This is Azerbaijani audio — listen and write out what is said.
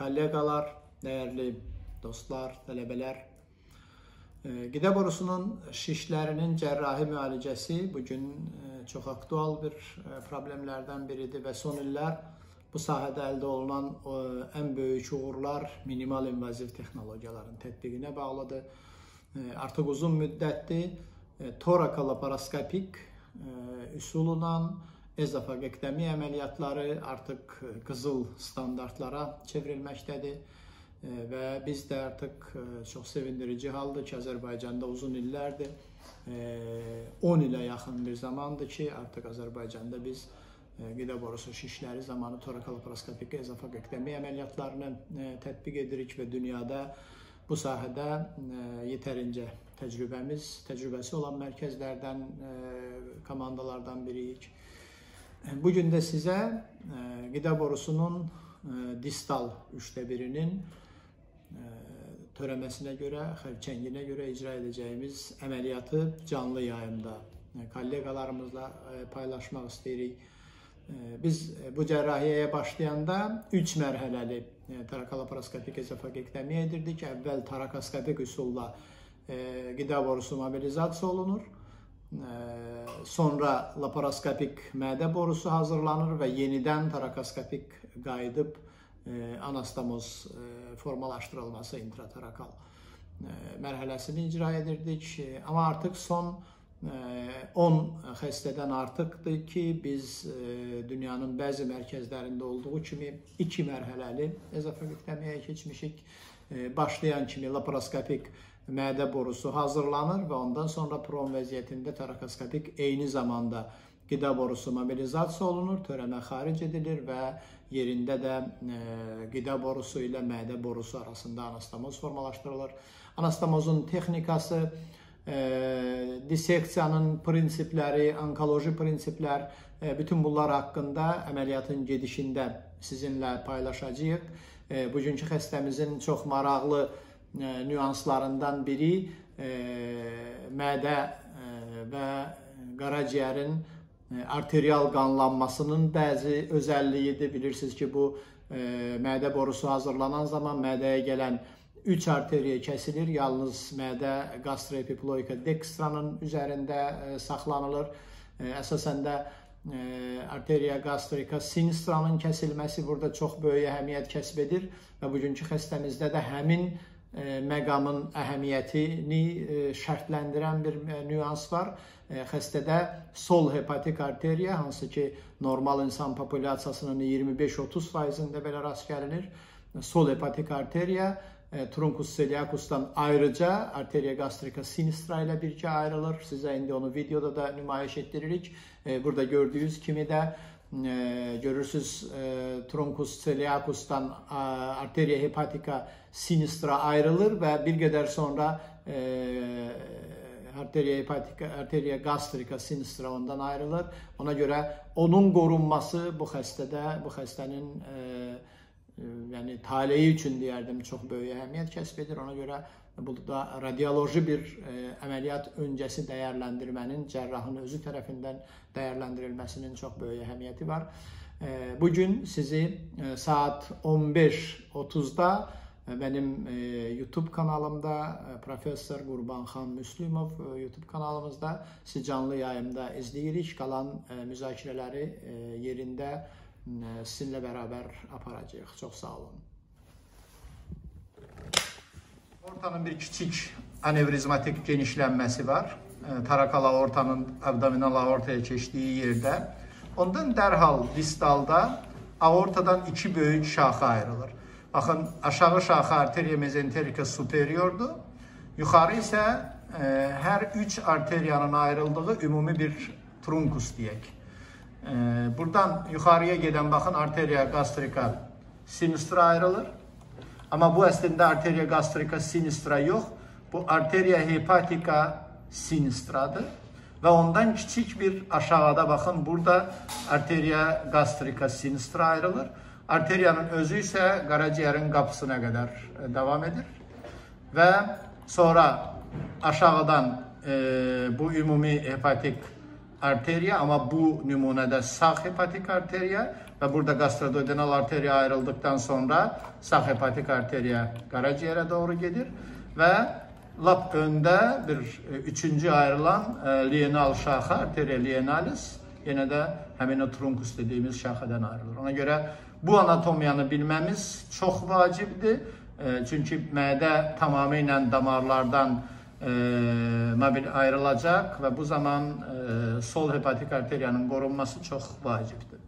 kollegalar, değerli dostlar, tələbələr. Qida borusunun şişlərinin cərrahi müalicəsi bugün çox aktual bir problemlərdən biridir və son illər bu sahədə əldə olunan ən böyük uğurlar minimal invaziv texnologiyaların tətbiqinə bağlıdır. Artıq uzun müddətdir torakolaparoskopik üsulundan ezofagektomiya əməliyyatları artıq qızıl standartlara çevrilməkdədir. Və biz də artıq çox sevindirici haldır ki, Azərbaycanda uzun illərdir, 10 ilə yaxın bir zamandır ki, artıq Azərbaycanda biz qida borusu şişləri zamanı torakolaparoskopik ezofagektomiya əməliyyatlarını tətbiq edirik və dünyada bu sahədə yetərincə təcrübəsi olan mərkəzlərdən, komandalardan biriyik. Bugün də sizə qida borusunun distal 1/3-nin törəməsinə görə, xərçənginə görə icra edəcəyimiz əməliyyatı canlı yayımda kollegalarımızla paylaşmaq istəyirik. Biz bu cərrahiyyəyə başlayanda 3 mərhələli torakolaparoskopik ezofagektomiya edirdik. Əvvəl torakoskopik üsulla qida borusu mobilizasiya olunur. Sonra laparoskopik mədə borusu hazırlanır və yenidən torakoskopik qayıdıb anastomoz formalaşdırılması intratorakal mərhələsini icra edirdik. Amma artıq son 10 xəstədən artıqdır ki, biz dünyanın bəzi mərkəzlərində olduğu kimi 2 mərhələli ezofagektomiyaya keçmişik. Başlayan kimi laparoskopik mədə borusu hazırlanır və ondan sonra pron vəziyyətində torakoskopik eyni zamanda qida borusu mobilizasiya olunur, törəmə xaric edilir və yerində də qida borusu ilə mədə borusu arasında anastomoz formalaşdırılır. Anastomozun texnikası, disseksiyanın prinsipləri, onkoloji prinsiplər, bütün bunlar haqqında əməliyyatın gedişində sizinlə paylaşacağıq. Bugünkü xəstəmizin çox maraqlı nüanslarından biri mədə və qaraciyərin arterial qanlanmasının bəzi özəlliyidir. Bilirsiniz ki, bu mədə borusu hazırlanan zaman mədəyə gələn 3 arteriya kəsilir. Yalnız mədə gastroepiploika dextranın üzərində saxlanılır. Əsasən də arteriya gastrika sinistranın kəsilməsi burada çox böyük əhəmiyyət kəsb edir və bugünkü xəstəmizdə də həmin məqamın əhəmiyyətini şərtləndirən bir nüans var. Xəstədə sol hepatik arteriya, hansı ki normal insan populyasiyasının 25-30%-də belə rast gəlinir. Sol hepatik arteriya truncus celiacusdan ayrıca arteriya gastrika sinistra ilə birgə ayrılır. Sizə indi onu videoda da nümayiş etdiririk. Burada gördüyünüz kimi də görürsünüz truncus celiacusdan arteriya hepatika sinistra ayrılır və bir qədər sonra arteriya gastrika sinistra ondan ayrılır. Ona görə onun qorunması bu xəstənin yəni taleyi üçün deyərdim çox böyük əhəmiyyət kəsb edir. Ona görə burada radioloji bir əməliyyat öncəsi dəyərləndirmənin cərrahın özü tərəfindən dəyərləndirilməsinin çox böyük əhəmiyyəti var. Bugün sizi saat 15:30-da mənim YouTube kanalımda, Professor Qurbanxan Müslümov YouTube kanalımızda sizi canlı yayımda izləyirik. Qalan müzakirələri yerində sizinlə bərabər aparacağıq. Çox sağ olun. Aortanın bir kiçik anevrizmatik genişlənməsi var. Torakal aortanın abdominal aortaya keçdiyi yerdə. Ondan dərhal distalda aortadan 2 böyük şaxa ayrılır. Baxın, aşağı şaxa arteriya mezenterika superiordur. Yuxarı isə hər 3 arteriyanın ayrıldığı ümumi bir truncus deyək. Buradan yuxarıya gedən baxın arteriya gastrika sinistra ayrılır. Amma bu əslində arteriya gastrika sinistra yox, bu arteriya hepatika sinistradır. Və ondan kiçik bir aşağıda baxın, burada arteriya gastrika sinistra ayrılır. Arteriyanın özü isə qaraciyərin qapısına qədər davam edir. Və sonra aşağıdan bu ümumi hepatik arteriya, amma bu nümunədə sağ hepatik arteriya, və burada gastroduodenal arteriya ayrıldıktan sonra sağ hepatik arteriya qaraciyərə doğru gedir və lap öndə bir üçüncü ayrılan lienal şaxa, arteria lienalis, yenə də həmin o trunkus dediyimiz şaxadan ayrılır. Ona görə bu anatomiyanı bilməmiz çox vacibdir. Çünki mədə tamamilə damarlardan ayrılacaq və bu zaman sol hepatik arteriyanın qorunması çox vacibdir.